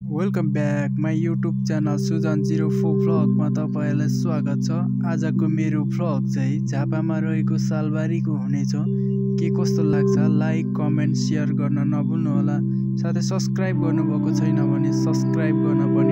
Welcome back my YouTube channel सुजन04 भ्लगमा तपाईँलाई स्वागत छ। आजको मेरो भ्लग चाहिँ झापामा रहेको सालबारीको हुनेछ। के कस्तो लाग्छ लाइक कमेन्ट सेयर गर्न नभुल्नु होला। साथै सब्स्क्राइब गर्नुभएको छैन भने सब्स्क्राइब गर्न पनि